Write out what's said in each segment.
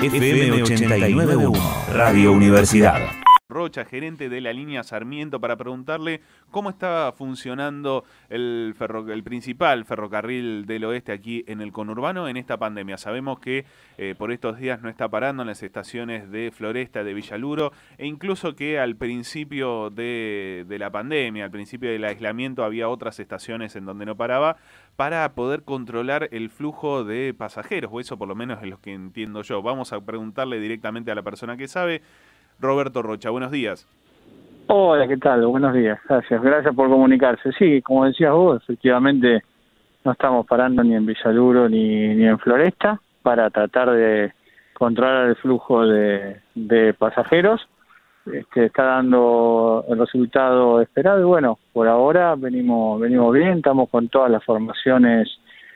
FM 89.1, Radio Universidad. Rocha, gerente de la línea Sarmiento, para preguntarle cómo está funcionando el principal ferrocarril del oeste aquí en el conurbano en esta pandemia. Sabemos que por estos días no está parando en las estaciones de Floresta, de Villaluro, e incluso que al principio de la pandemia, al principio del aislamiento, había otras estaciones en donde no paraba para poder controlar el flujo de pasajeros, o eso por lo menos es lo que entiendo yo. Vamos a preguntarle directamente a la persona que sabe. Roberto Rocha, buenos días. Hola, ¿qué tal? Buenos días, gracias por comunicarse. Sí, como decías vos, efectivamente no estamos parando ni en Villaluro ni en Floresta para tratar de controlar el flujo de pasajeros. Está dando el resultado esperado y bueno, por ahora venimos bien, estamos con todas las formaciones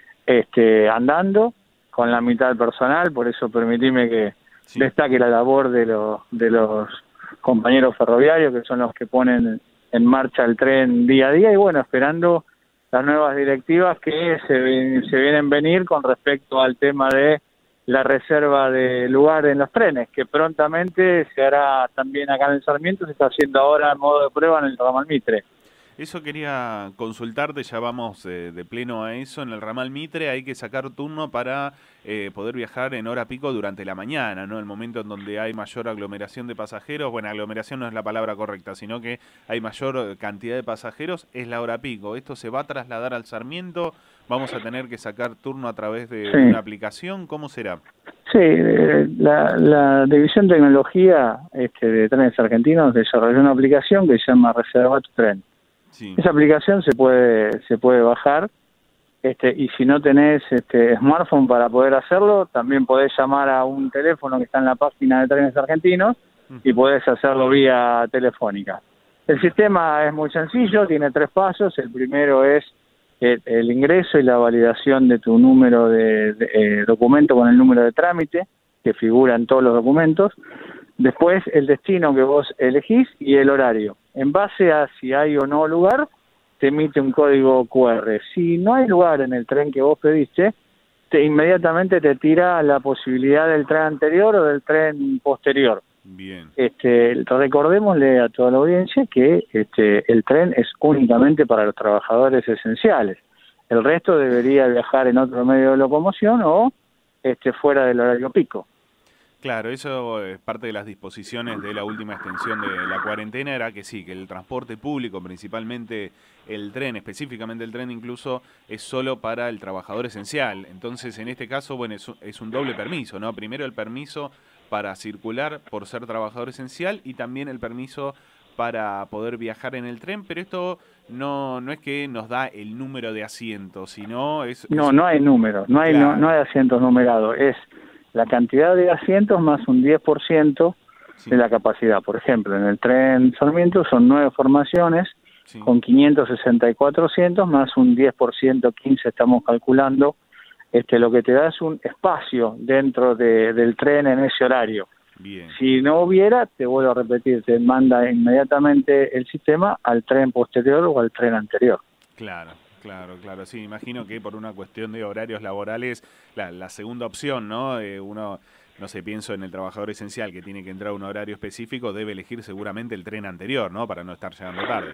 andando, con la mitad del personal, por eso permitime que destaque la labor de los compañeros ferroviarios, que son los que ponen en marcha el tren día a día, y bueno, esperando las nuevas directivas que se vienen venir con respecto al tema de la reserva de lugar en los trenes, que prontamente se hará también acá en el Sarmiento, se está haciendo ahora en modo de prueba en el ramal Mitre. Eso quería consultarte, ya vamos de pleno a eso. En el ramal Mitre hay que sacar turno para poder viajar en hora pico durante la mañana, ¿no? El momento en donde hay mayor aglomeración de pasajeros. Bueno, aglomeración no es la palabra correcta, sino que hay mayor cantidad de pasajeros, es la hora pico. ¿Esto se va a trasladar al Sarmiento? ¿Vamos a tener que sacar turno a través de una aplicación? ¿Cómo será? Sí, la División de Tecnología de Trenes Argentinos desarrolló una aplicación que se llama Reserva tu Tren. Sí. Esa aplicación se puede bajar, y si no tenés smartphone para poder hacerlo, también podés llamar a un teléfono que está en la página de Trenes Argentinos y podés hacerlo vía telefónica. El sistema es muy sencillo, tiene 3 pasos. El primero es el ingreso y la validación de tu número de documento con el número de trámite, que figura en todos los documentos. Después el destino que vos elegís y el horario. En base a si hay o no lugar, te emite un código QR. Si no hay lugar en el tren que vos pediste, inmediatamente te tira la posibilidad del tren anterior o del tren posterior. Bien. Recordémosle a toda la audiencia que el tren es únicamente para los trabajadores esenciales. El resto debería viajar en otro medio de locomoción o fuera del horario pico. Claro, eso es parte de las disposiciones de la última extensión de la cuarentena, era que sí, que el transporte público, principalmente el tren, específicamente el tren incluso, es solo para el trabajador esencial. Entonces, en este caso, bueno, es un doble permiso, ¿no? Primero el permiso para circular por ser trabajador esencial y también el permiso para poder viajar en el tren, pero esto no es que nos da el número de asientos, sino No hay número, no hay asientos numerados, es la cantidad de asientos más un 10% de la capacidad. Por ejemplo, en el tren Sarmiento son 9 formaciones con 564 asientos más un 10%, 15 estamos calculando. Lo que te da es un espacio dentro del tren en ese horario. Bien. Si no hubiera, te vuelvo a repetir, te manda inmediatamente el sistema al tren posterior o al tren anterior. Claro, sí, imagino que por una cuestión de horarios laborales, la segunda opción, ¿no? Uno, no sé, pienso en el trabajador esencial que tiene que entrar a un horario específico, debe elegir seguramente el tren anterior, ¿no? Para no estar llegando tarde.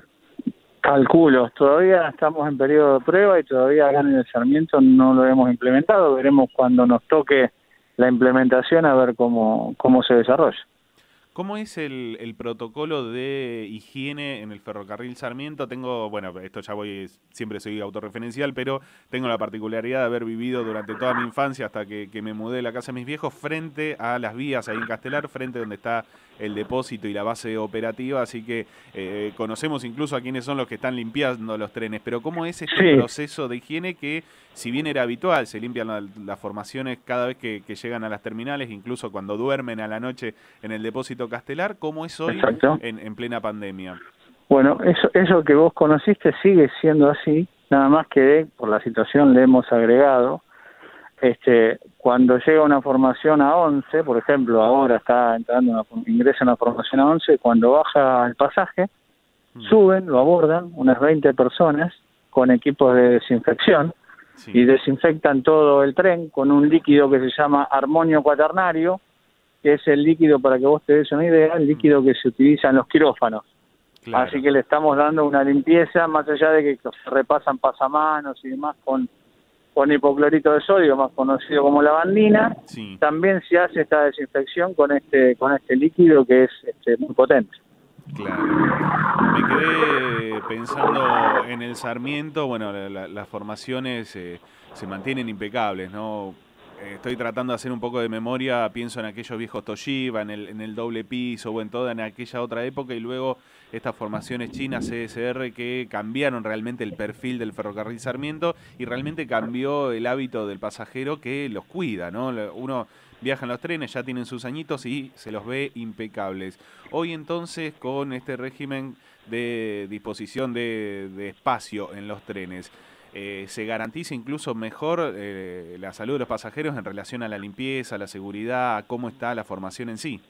Calculo, todavía estamos en periodo de prueba y todavía acá en el Sarmiento no lo hemos implementado, veremos cuando nos toque la implementación a ver cómo se desarrolla. ¿Cómo es el protocolo de higiene en el ferrocarril Sarmiento? Esto ya siempre soy autorreferencial, pero tengo la particularidad de haber vivido durante toda mi infancia hasta que me mudé de la casa de mis viejos frente a las vías ahí en Castelar, frente donde está el depósito y la base operativa, así que conocemos incluso a quiénes son los que están limpiando los trenes, pero ¿cómo es este proceso de higiene que, si bien era habitual, se limpian las formaciones cada vez que llegan a las terminales, incluso cuando duermen a la noche en el depósito Castelar? ¿Cómo es hoy en plena pandemia? Bueno, eso que vos conociste sigue siendo así, nada más que por la situación le hemos agregado. Cuando llega una formación a 11, por ejemplo, ahora está entrando ingresa una formación a 11, cuando baja el pasaje, suben, lo abordan unas 20 personas con equipos de desinfección y desinfectan todo el tren con un líquido que se llama armonio cuaternario, que es el líquido, para que vos te des una idea, el líquido que se utiliza en los quirófanos. Claro. Así que le estamos dando una limpieza, más allá de que se repasan pasamanos y demás con hipoclorito de sodio, más conocido como lavandina. Sí. También se hace esta desinfección con este líquido que es muy potente. Claro. Me quedé pensando en el Sarmiento. Bueno, las formaciones se mantienen impecables, ¿no? Estoy tratando de hacer un poco de memoria, pienso en aquellos viejos Toshiba, en el doble piso, o en aquella otra época, y luego estas formaciones chinas CSR que cambiaron realmente el perfil del ferrocarril Sarmiento y realmente cambió el hábito del pasajero que los cuida, ¿no? Uno viaja en los trenes, ya tienen sus añitos y se los ve impecables. Hoy entonces, con este régimen de disposición de espacio en los trenes, se garantiza incluso mejor la salud de los pasajeros en relación a la limpieza, a la seguridad, a cómo está la formación en sí.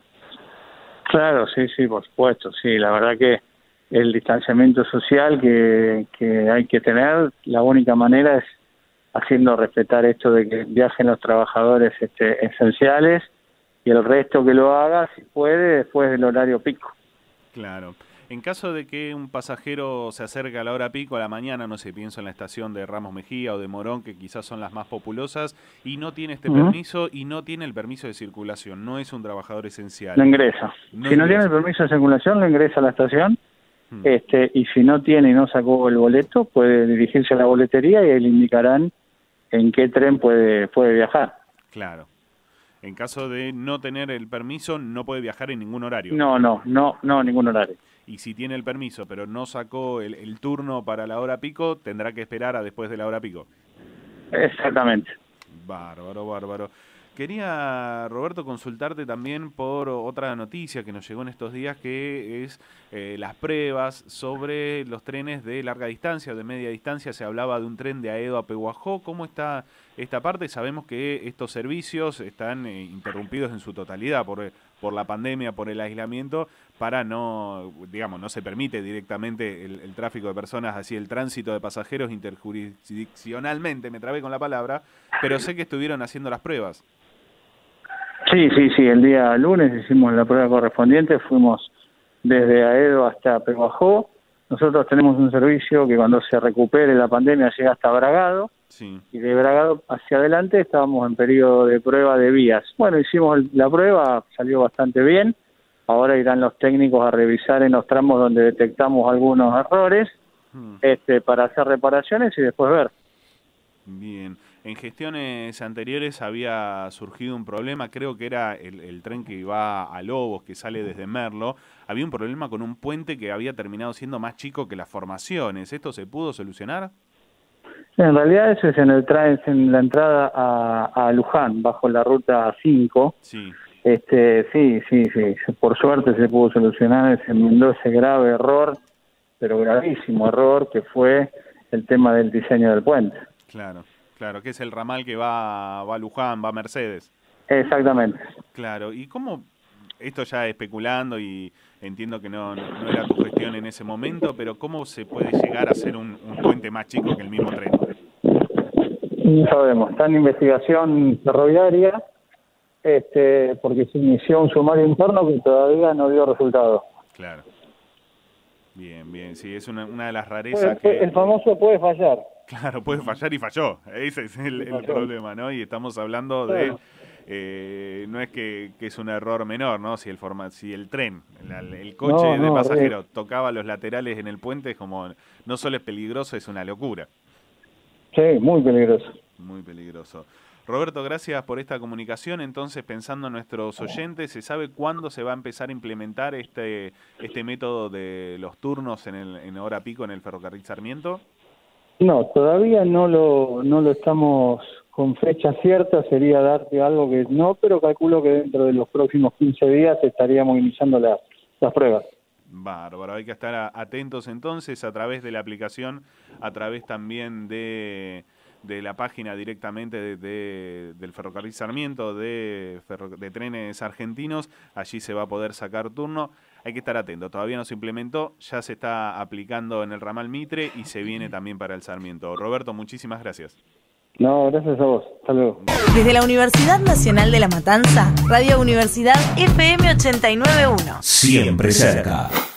Claro, sí, por supuesto, sí, la verdad que el distanciamiento social que hay que tener, la única manera es haciendo respetar esto de que viajen los trabajadores esenciales y el resto que lo haga, si puede, después del horario pico. Claro. En caso de que un pasajero se acerque a la hora pico, a la mañana, no sé, pienso en la estación de Ramos Mejía o de Morón, que quizás son las más populosas, y no tiene este permiso y no tiene el permiso de circulación, no es un trabajador esencial. Lo ingresa. Si no tiene el permiso de circulación, lo ingresa a la estación, y si no tiene y no sacó el boleto, puede dirigirse a la boletería y ahí le indicarán en qué tren puede viajar. Claro. En caso de no tener el permiso, no puede viajar en ningún horario. No, ningún horario. Y si tiene el permiso, pero no sacó el turno para la hora pico, tendrá que esperar a después de la hora pico. Exactamente. Bárbaro. Quería, Roberto, consultarte también por otra noticia que nos llegó en estos días, que es las pruebas sobre los trenes de larga distancia o de media distancia. Se hablaba de un tren de Aedo a Pehuajó. ¿Cómo está esta parte? Sabemos que estos servicios están interrumpidos en su totalidad por la pandemia, por el aislamiento, para no se permite directamente el tráfico de personas, así el tránsito de pasajeros interjurisdiccionalmente, me trabé con la palabra, pero sé que estuvieron haciendo las pruebas. Sí, el día lunes hicimos la prueba correspondiente, fuimos desde Aedo hasta Pehuajó. Nosotros tenemos un servicio que cuando se recupere la pandemia llega hasta Bragado, sí. Y de Bragado hacia adelante estábamos en periodo de prueba de vías. Bueno, hicimos la prueba, salió bastante bien. Ahora irán los técnicos a revisar en los tramos donde detectamos algunos errores, para hacer reparaciones y después ver. Bien. En gestiones anteriores había surgido un problema, creo que era el tren que iba a Lobos, que sale desde Merlo. Había un problema con un puente que había terminado siendo más chico que las formaciones. ¿Esto se pudo solucionar? En realidad eso es en la entrada a Luján, bajo la ruta 5. Sí. Sí. Por suerte se pudo solucionar, se enmendó ese grave error, pero gravísimo error, que fue el tema del diseño del puente. Claro, que es el ramal que va a Luján, va a Mercedes. Exactamente. Claro, ¿y cómo, esto ya especulando y entiendo que no era tu gestión en ese momento, pero cómo se puede llegar a hacer un puente más chico que el mismo tren? No sabemos, está en investigación ferroviaria, porque se inició un sumario interno que todavía no dio resultado. Claro. Bien, sí, es una de las rarezas que... El famoso puede fallar. Claro, puede fallar y falló, ese es el problema, ¿no? Y estamos hablando de... no es que es un error menor, ¿no? Si el tren, el coche de pasajero tocaba los laterales en el puente, es como, no solo es peligroso, es una locura. Sí, muy peligroso. Muy peligroso. Roberto, gracias por esta comunicación. Entonces, pensando en nuestros oyentes, ¿se sabe cuándo se va a empezar a implementar este método de los turnos en hora pico en el ferrocarril Sarmiento? No, todavía no lo estamos con fecha cierta, sería darte algo que no, pero calculo que dentro de los próximos 15 días estaríamos iniciando las pruebas. Bárbaro, hay que estar atentos entonces a través de la aplicación, a través también de la página directamente del Ferrocarril Sarmiento, de Trenes Argentinos. Allí se va a poder sacar turno. Hay que estar atento, todavía no se implementó, ya se está aplicando en el ramal Mitre y se viene también para el Sarmiento. Roberto, muchísimas gracias. No, gracias a vos. Hasta luego. Desde la Universidad Nacional de La Matanza, Radio Universidad FM 89.1. Siempre cerca.